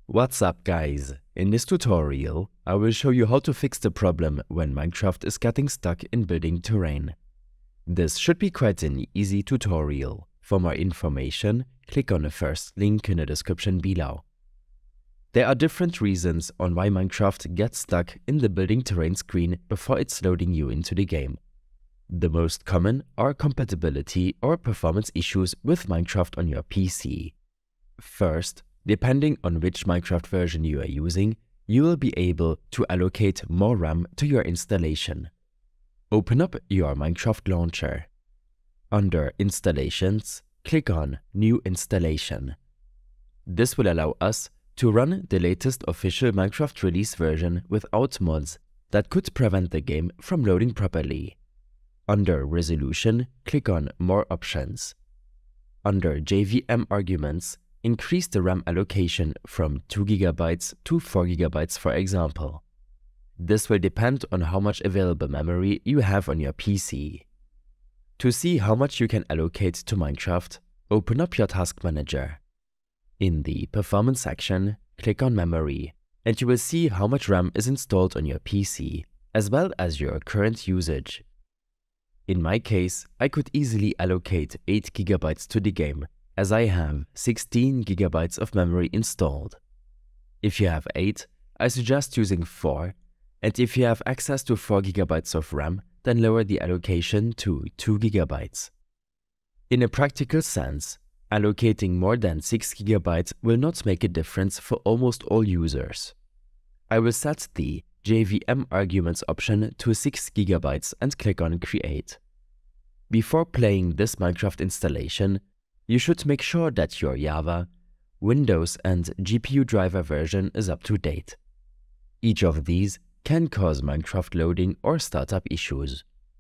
What's up guys? In this tutorial, I will show you how to fix the problem when Minecraft is getting stuck in building terrain. This should be quite an easy tutorial. For more information, click on the first link in the description below. There are different reasons on why Minecraft gets stuck in the building terrain screen before it's loading you into the game. The most common are compatibility or performance issues with Minecraft on your PC. First, depending on which Minecraft version you are using, you will be able to allocate more RAM to your installation. Open up your Minecraft launcher. Under Installations, click on New Installation. This will allow us to run the latest official Minecraft release version without mods that could prevent the game from loading properly. Under Resolution, click on More Options. Under JVM Arguments, increase the RAM allocation from 2 GB to 4 GB for example. This will depend on how much available memory you have on your PC. To see how much you can allocate to Minecraft, open up your Task Manager. In the Performance section, click on Memory, and you will see how much RAM is installed on your PC, as well as your current usage. In my case, I could easily allocate 8 GB to the game, as I have 16 GB of memory installed. If you have 8, I suggest using 4, and if you have access to 4 GB of RAM, then lower the allocation to 2 GB. In a practical sense, allocating more than 6 GB will not make a difference for almost all users. I will set the JVM Arguments option to 6 GB and click on Create. Before playing this Minecraft installation, you should make sure that your Java, Windows and GPU driver version is up to date. Each of these can cause Minecraft loading or startup issues.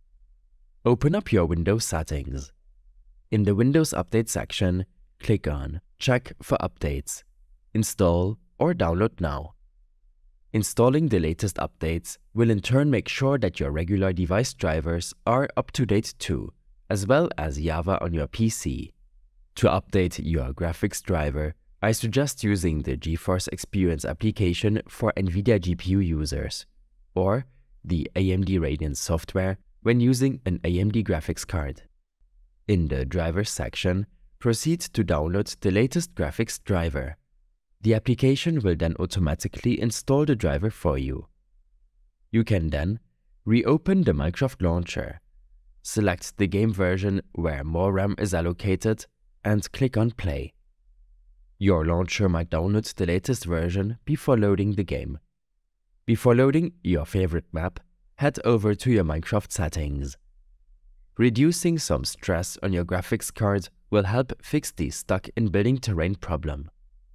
Open up your Windows settings. In the Windows Update section, click on Check for Updates, Install or Download Now. Installing the latest updates will in turn make sure that your regular device drivers are up to date too, as well as Java on your PC. To update your graphics driver, I suggest using the GeForce Experience application for NVIDIA GPU users, or the AMD Radeon software when using an AMD graphics card. In the Drivers section, proceed to download the latest graphics driver. The application will then automatically install the driver for you. You can then reopen the Minecraft launcher, select the game version where more RAM is allocated, and click on Play. Your launcher might download the latest version before loading the game. Before loading your favorite map, head over to your Minecraft settings. Reducing some stress on your graphics card will help fix the stuck in building terrain problem.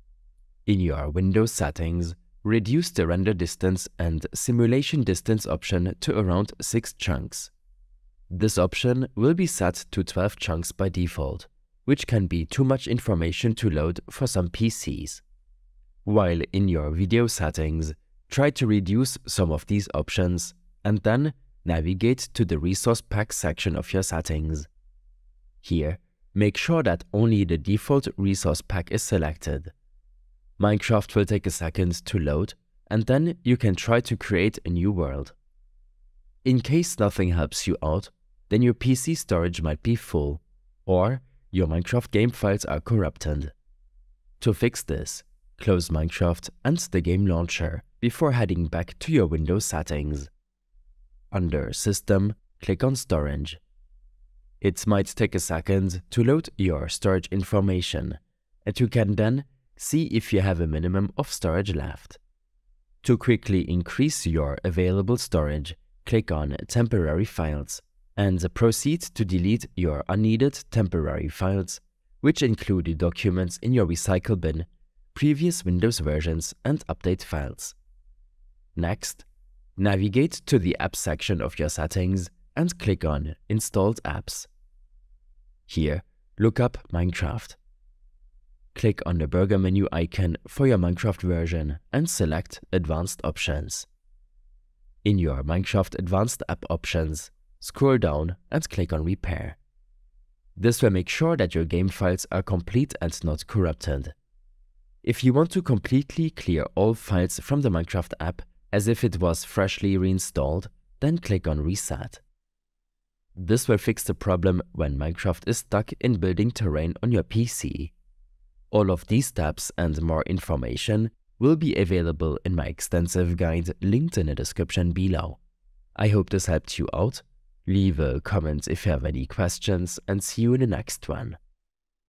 In your Windows settings, reduce the render distance and simulation distance option to around 6 chunks. This option will be set to 12 chunks by default, which can be too much information to load for some PCs. While in your video settings, try to reduce some of these options and then navigate to the Resource Pack section of your settings. Here, make sure that only the default resource pack is selected. Minecraft will take a second to load, and then you can try to create a new world. In case nothing helps you out, then your PC storage might be full, or your Minecraft game files are corrupted. To fix this, close Minecraft and the game launcher before heading back to your Windows settings. Under System, click on Storage. It might take a second to load your storage information, and you can then see if you have a minimum of storage left. To quickly increase your available storage, click on Temporary Files and proceed to delete your unneeded temporary files, which include the documents in your recycle bin, previous Windows versions and update files. Next, navigate to the Apps section of your settings and click on Installed Apps. Here, look up Minecraft. Click on the burger menu icon for your Minecraft version and select Advanced Options. In your Minecraft Advanced App Options, scroll down and click on Repair. This will make sure that your game files are complete and not corrupted. If you want to completely clear all files from the Minecraft app as if it was freshly reinstalled, then click on Reset. This will fix the problem when Minecraft is stuck in building terrain on your PC. All of these steps and more information will be available in my extensive guide linked in the description below. I hope this helped you out. Leave a comment if you have any questions and see you in the next one.